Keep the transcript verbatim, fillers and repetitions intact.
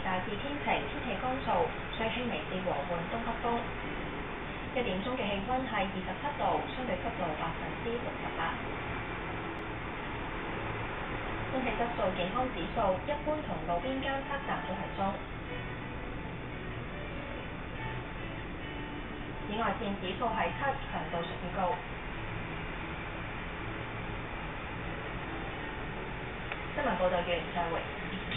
大致天晴，天氣乾燥，吹輕微至和緩東北風。一點鐘嘅氣温係二十七度，相對濕度百分之六十八。空氣質素健康指數一般同路邊監測站都係中。紫外線指數係七，強度屬於高。新聞報導完，再會。